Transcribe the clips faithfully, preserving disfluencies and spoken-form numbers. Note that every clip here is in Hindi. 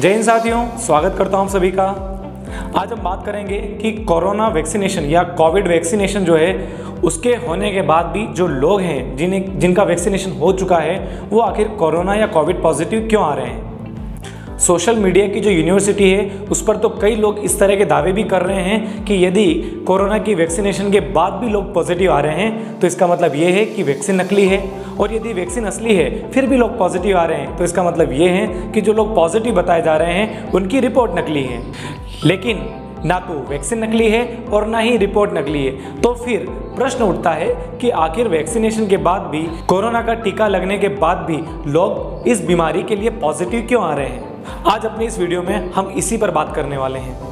जय हिंद साथियों, स्वागत करता हूं सभी का। आज हम बात करेंगे कि कोरोना वैक्सीनेशन या कोविड वैक्सीनेशन जो है उसके होने के बाद भी जो लोग हैं जिन्हें जिनका वैक्सीनेशन हो चुका है वो आखिर कोरोना या कोविड पॉजिटिव क्यों आ रहे हैं। सोशल मीडिया की जो यूनिवर्सिटी है उस पर तो कई लोग इस तरह के दावे भी कर रहे हैं कि यदि कोरोना की वैक्सीनेशन के बाद भी लोग पॉजिटिव आ रहे हैं तो इसका मतलब ये है कि वैक्सीन नकली है, और यदि वैक्सीन असली है फिर भी लोग पॉजिटिव आ रहे हैं तो इसका मतलब ये है कि जो लोग पॉजिटिव बताए जा रहे हैं उनकी रिपोर्ट नकली है। लेकिन ना तो वैक्सीन नकली है और ना ही रिपोर्ट नकली है, तो फिर प्रश्न उठता है कि आखिर वैक्सीनेशन के बाद भी, कोरोना का टीका लगने के बाद भी लोग इस बीमारी के लिए पॉजिटिव क्यों आ रहे हैं। आज अपनी इस वीडियो में हम इसी पर बात करने वाले हैं।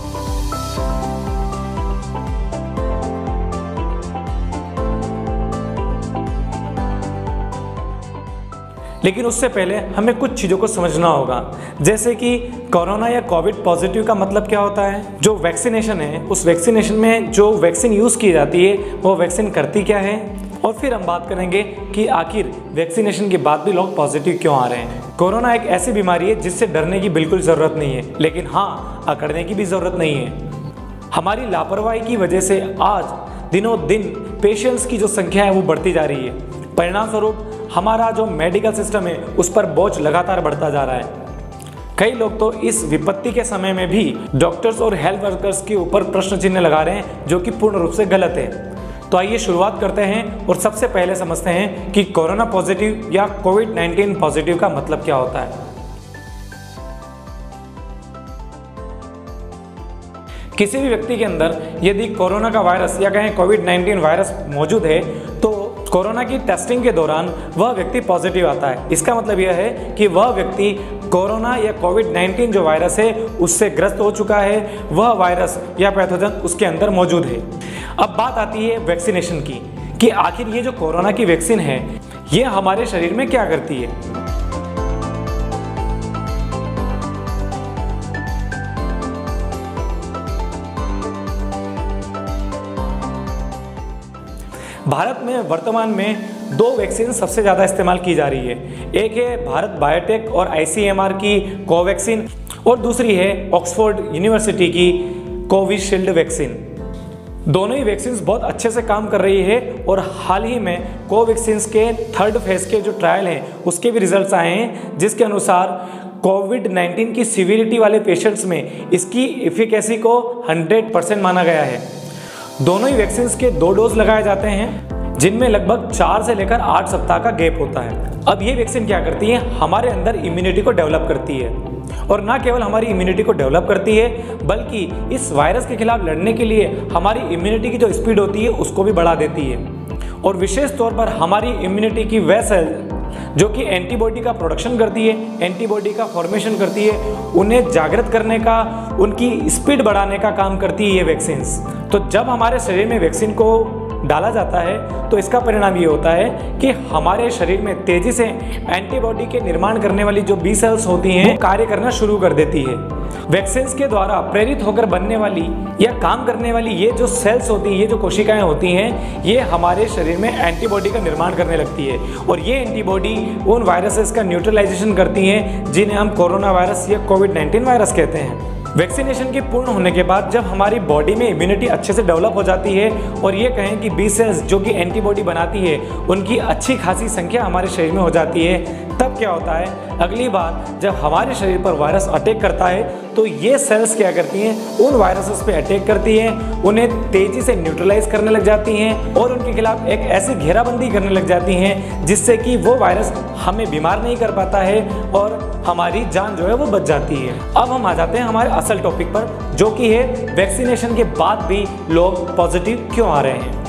लेकिन उससे पहले हमें कुछ चीज़ों को समझना होगा, जैसे कि कोरोना या कोविड पॉजिटिव का मतलब क्या होता है। जो वैक्सीनेशन है उस वैक्सीनेशन में जो वैक्सीन यूज़ की जाती है वो वैक्सीन करती क्या है, और फिर हम बात करेंगे कि आखिर वैक्सीनेशन के बाद भी लोग पॉजिटिव क्यों आ रहे हैं। कोरोना एक ऐसी बीमारी है जिससे डरने की बिल्कुल ज़रूरत नहीं है, लेकिन हाँ, अकड़ने की भी ज़रूरत नहीं है। हमारी लापरवाही की वजह से आज दिनों दिन पेशेंट्स की जो संख्या है वो बढ़ती जा रही है। परिणाम स्वरूप हमारा जो मेडिकल सिस्टम है उस पर बोझ लगातार बढ़ता जा रहा है। कई लोग तो इस विपत्ति के समय में भी डॉक्टर्स और हेल्थ वर्कर्स के ऊपर प्रश्न चिन्ह लगा रहे हैं, जो कि पूर्ण रूप से गलत है। तो आइए शुरुआत करते हैं और सबसे पहले समझते हैं कि कोरोना पॉजिटिव या कोविड नाइन्टीन पॉजिटिव का मतलब क्या होता है। किसी भी व्यक्ति के अंदर यदि कोरोना का वायरस या कहें कोविड नाइन्टीन वायरस मौजूद है तो कोरोना की टेस्टिंग के दौरान वह व्यक्ति पॉजिटिव आता है। इसका मतलब यह है कि वह व्यक्ति कोरोना या कोविड नाइन्टीन जो वायरस है उससे ग्रस्त हो चुका है, वह वायरस या पैथोजन उसके अंदर मौजूद है। अब बात आती है वैक्सीनेशन की, कि आखिर ये जो कोरोना की वैक्सीन है ये हमारे शरीर में क्या करती है। भारत में वर्तमान में दो वैक्सीन सबसे ज़्यादा इस्तेमाल की जा रही है। एक है भारत बायोटेक और आईसीएमआर की कोवैक्सीन, और दूसरी है ऑक्सफोर्ड यूनिवर्सिटी की कोविशील्ड वैक्सीन। दोनों ही वैक्सीन बहुत अच्छे से काम कर रही है, और हाल ही में कोवैक्सीन के थर्ड फेज के जो ट्रायल हैं उसके भी रिजल्ट्स आए हैं, जिसके अनुसार कोविड नाइन्टीन की सीवियरिटी वाले पेशेंट्स में इसकी एफिकेसी को हंड्रेड परसेंट माना गया है। दोनों ही वैक्सीन के दो डोज लगाए जाते हैं, जिनमें लगभग चार से लेकर आठ सप्ताह का गैप होता है। अब ये वैक्सीन क्या करती है, हमारे अंदर इम्यूनिटी को डेवलप करती है, और ना केवल हमारी इम्यूनिटी को डेवलप करती है बल्कि इस वायरस के खिलाफ लड़ने के लिए हमारी इम्यूनिटी की जो स्पीड होती है उसको भी बढ़ा देती है। और विशेष तौर पर हमारी इम्यूनिटी की वह सेल जो कि एंटीबॉडी का प्रोडक्शन करती है, एंटीबॉडी का फॉर्मेशन करती है, उन्हें जागृत करने का, उनकी स्पीड बढ़ाने का काम करती है ये वैक्सीन। तो जब हमारे शरीर में वैक्सीन को डाला जाता है तो इसका परिणाम ये होता है कि हमारे शरीर में तेजी से एंटीबॉडी के निर्माण करने वाली जो बी सेल्स होती हैं वो कार्य करना शुरू कर देती है। वैक्सीन के द्वारा प्रेरित होकर बनने वाली या काम करने वाली ये जो सेल्स होती हैं, ये जो कोशिकाएं होती हैं, ये हमारे शरीर में एंटीबॉडी का निर्माण करने लगती है, और ये एंटीबॉडी उन वायरसेस का न्यूट्रलाइजेशन करती हैं जिन्हें हम कोरोना वायरस या कोविड नाइन्टीन वायरस कहते हैं। वैक्सीनेशन के पूर्ण होने के बाद जब हमारी बॉडी में इम्यूनिटी अच्छे से डेवलप हो जाती है, और ये कहें कि बी सेल्स जो कि एंटीबॉडी बनाती है उनकी अच्छी खासी संख्या हमारे शरीर में हो जाती है, तब क्या होता है, अगली बार जब हमारे शरीर पर वायरस अटैक करता है तो ये सेल्स क्या करती हैं, उन वायरसेस पे अटैक करती हैं, उन्हें तेज़ी से न्यूट्रलाइज करने लग जाती हैं, और उनके खिलाफ एक ऐसी घेराबंदी करने लग जाती हैं जिससे कि वो वायरस हमें बीमार नहीं कर पाता है और हमारी जान जो है वो बच जाती है। अब हम आ जाते हैं हमारे असल टॉपिक पर, जो कि है वैक्सीनेशन के बाद भी लोग पॉजिटिव क्यों आ रहे हैं।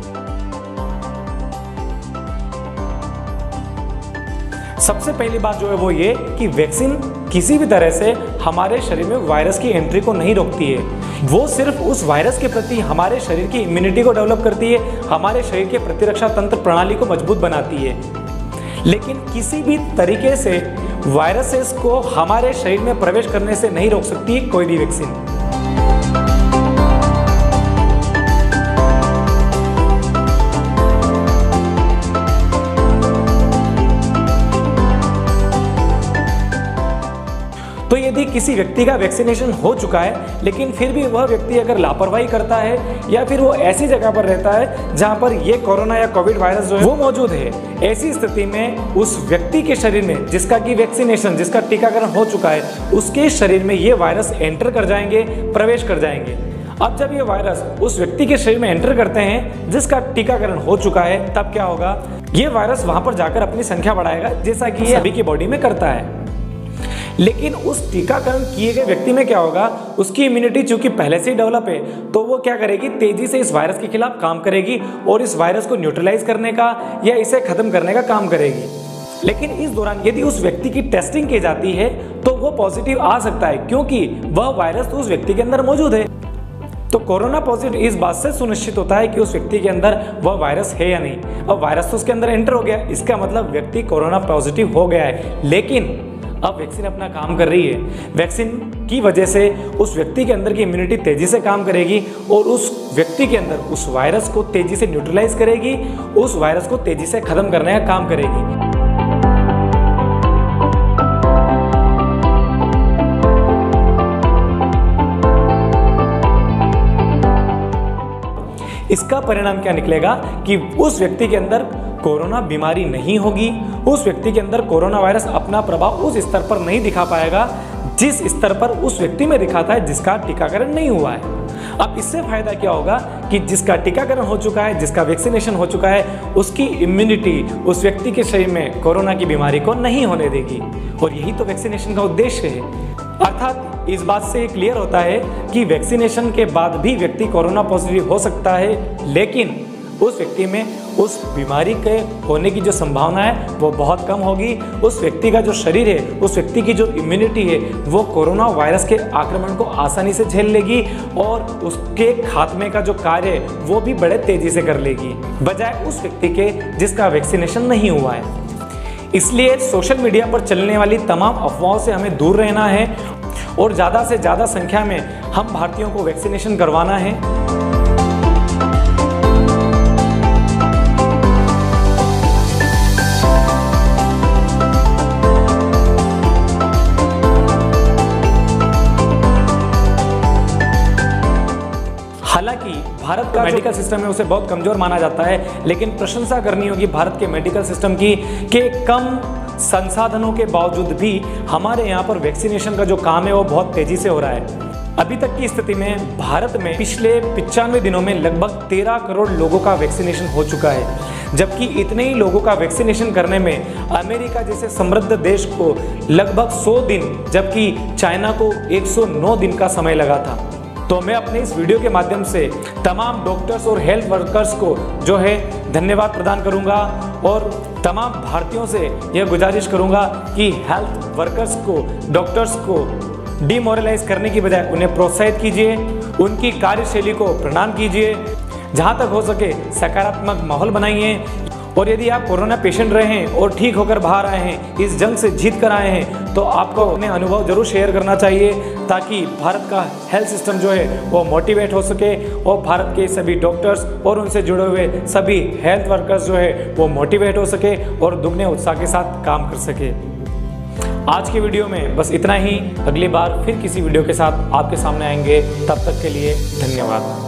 सबसे पहली बात जो है वो ये कि वैक्सीन किसी भी तरह से हमारे शरीर में वायरस की एंट्री को नहीं रोकती है, वो सिर्फ उस वायरस के प्रति हमारे शरीर की इम्यूनिटी को डेवलप करती है, हमारे शरीर के प्रतिरक्षा तंत्र प्रणाली को मजबूत बनाती है। लेकिन किसी भी तरीके से वायरसेस को हमारे शरीर में प्रवेश करने से नहीं रोक सकती कोई भी वैक्सीन। तो यदि किसी व्यक्ति का वैक्सीनेशन हो चुका है लेकिन फिर भी वह व्यक्ति अगर लापरवाही करता है या फिर वो ऐसी जगह पर रहता है जहां पर ये कोरोना या कोविड वायरस जो है वो मौजूद है, ऐसी स्थिति में उस व्यक्ति के शरीर में जिसका कि वैक्सीनेशन जिसका टीकाकरण हो चुका है उसके शरीर में ये वायरस एंटर कर जाएंगे, प्रवेश कर जाएंगे। अब जब ये वायरस उस व्यक्ति के शरीर में एंटर करते हैं जिसका टीकाकरण हो चुका है, तब क्या होगा, ये वायरस वहां पर जाकर अपनी संख्या बढ़ाएगा जैसा कि ये सभी की बॉडी में करता है। लेकिन उस टीकाकरण किए गए व्यक्ति में क्या होगा, उसकी इम्यूनिटी चूंकि पहले से ही डेवलप है तो वो क्या करेगी, तेजी से इस वायरस के खिलाफ काम करेगी और इस वायरस को न्यूट्रलाइज करने का या इसे खत्म करने का काम करेगी। लेकिन इस दौरान यदि उस व्यक्ति की टेस्टिंग की जाती है तो वो पॉजिटिव आ सकता है क्योंकि वह वायरस तो उस व्यक्ति के अंदर मौजूद है। तो कोरोना पॉजिटिव इस बात से सुनिश्चित होता है कि उस व्यक्ति के अंदर वह वायरस है या नहीं। अब वायरस तो उसके अंदर एंटर हो गया, इसका मतलब व्यक्ति कोरोना पॉजिटिव हो गया है। लेकिन अब वैक्सीन अपना काम कर रही है, वैक्सीन की वजह से उस व्यक्ति के अंदर की इम्यूनिटी तेजी से काम करेगी और उस व्यक्ति के अंदर उस वायरस को तेजी से न्यूट्रलाइज करेगी, उस वायरस को तेजी से खत्म करने का काम करेगी। इसका परिणाम क्या निकलेगा कि उस व्यक्ति के अंदर कोरोना बीमारी नहीं होगी, उस व्यक्ति के अंदर कोरोना वायरस अपना प्रभाव उस स्तर पर नहीं दिखा पाएगा जिस स्तर पर उस व्यक्ति में दिखाता है जिसका टीकाकरण नहीं हुआ है। अब इससे फायदा क्या होगा कि जिसका टीकाकरण हो चुका है, जिसका वैक्सीनेशन हो चुका है, उसकी इम्यूनिटी उस व्यक्ति के शरीर में कोरोना की बीमारी को नहीं होने देगी। और यही तो वैक्सीनेशन का उद्देश्य है। अर्थात इस बात से क्लियर होता है कि वैक्सीनेशन के बाद भी व्यक्ति कोरोना पॉजिटिव हो सकता है, लेकिन उस व्यक्ति में उस बीमारी के होने की जो संभावना है वो बहुत कम होगी। उस व्यक्ति का जो शरीर है, उस व्यक्ति की जो इम्यूनिटी है वो कोरोना वायरस के आक्रमण को आसानी से झेल लेगी और उसके खात्मे का जो कार्य है वो भी बड़े तेजी से कर लेगी, बजाय उस व्यक्ति के जिसका वैक्सीनेशन नहीं हुआ है। इसलिए सोशल मीडिया पर चलने वाली तमाम अफवाहों से हमें दूर रहना है और ज़्यादा से ज़्यादा संख्या में हम भारतीयों को वैक्सीनेशन करवाना है। हालांकि भारत का मेडिकल सिस्टम है उसे बहुत कमजोर माना जाता है, लेकिन प्रशंसा करनी होगी भारत के मेडिकल सिस्टम की कि कम संसाधनों के बावजूद भी हमारे यहाँ पर वैक्सीनेशन का जो काम है वो बहुत तेजी से हो रहा है। अभी तक की स्थिति में भारत में पिछले पिचानवे दिनों में लगभग तेरह करोड़ लोगों का वैक्सीनेशन हो चुका है, जबकि इतने ही लोगों का वैक्सीनेशन करने में अमेरिका जैसे समृद्ध देश को लगभग सौ दिन जबकि चाइना को एक सौ नौ दिन का समय लगा था। तो मैं अपने इस वीडियो के माध्यम से तमाम डॉक्टर्स और हेल्थ वर्कर्स को जो है धन्यवाद प्रदान करूंगा और तमाम भारतीयों से यह गुजारिश करूंगा कि हेल्थ वर्कर्स को, डॉक्टर्स को डिमोरलाइज करने की बजाय उन्हें प्रोत्साहित कीजिए, उनकी कार्यशैली को प्रणाम कीजिए, जहां तक हो सके सकारात्मक माहौल बनाइए। और यदि आप कोरोना पेशेंट रहे हैं और ठीक होकर बाहर आए हैं, इस जंग से जीत कर आए हैं, तो आपको अपने अनुभव जरूर शेयर करना चाहिए ताकि भारत का हेल्थ सिस्टम जो है वो मोटिवेट हो सके और भारत के सभी डॉक्टर्स और उनसे जुड़े हुए सभी हेल्थ वर्कर्स जो है वो मोटिवेट हो सके और दुगने उत्साह के साथ काम कर सके। आज के वीडियो में बस इतना ही। अगली बार फिर किसी वीडियो के साथ आपके सामने आएंगे, तब तक के लिए धन्यवाद।